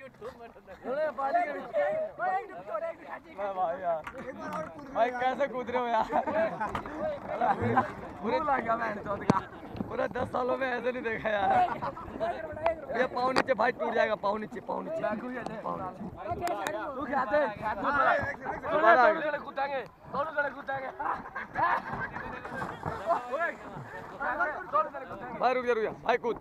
भाई यार भाई कैसे कूद रहे हो यार पूरे पूरे 10 सालों में ऐसे नहीं देखा यार। ये पाँव नीचे भाई टूट जाएगा, पाँव नीचे पाँव नीचे भाई रुक जा भाई कूद।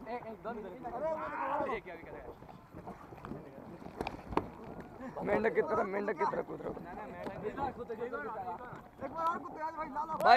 मेंढक की तरह कूद रहे हो।